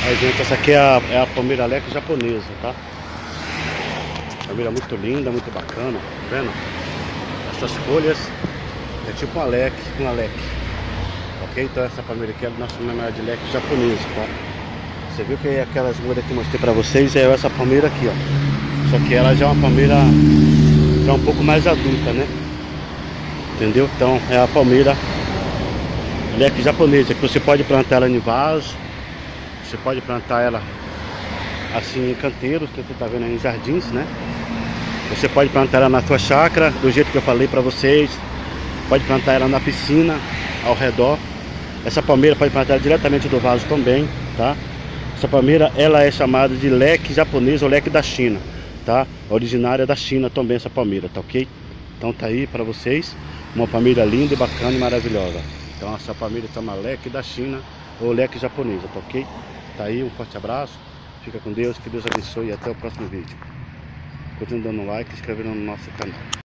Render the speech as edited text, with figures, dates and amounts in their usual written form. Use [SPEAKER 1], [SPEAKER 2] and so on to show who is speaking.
[SPEAKER 1] Aí, gente, essa aqui é a palmeira leque japonesa, tá? Palmeira muito linda, muito bacana, tá vendo? Essas folhas é tipo uma leque, ok? Então essa palmeira aqui é a nossa chamada de leque japonesa, tá? Você viu que aquelas mudas que eu mostrei pra vocês é essa palmeira aqui, ó. Só que ela já é uma palmeira já um pouco mais adulta, né? Entendeu? Então é a palmeira leque japonesa, que você pode plantar ela em vaso, você pode plantar ela assim em canteiros, que você tá vendo aí em jardins, né? Você pode plantar ela na sua chácara, do jeito que eu falei pra vocês. Pode plantar ela na piscina, ao redor. Essa palmeira pode plantar diretamente do vaso também, tá? Essa palmeira, ela é chamada de leque japonês ou leque da China, tá? Originária da China também essa palmeira, tá ok? Então tá aí pra vocês, uma palmeira linda, bacana e maravilhosa. Então essa palmeira chama leque da China ou leque japonesa, tá ok? Tá aí, um forte abraço, fica com Deus, que Deus abençoe e até o próximo vídeo. Continue dando like e se inscrevendo no nosso canal.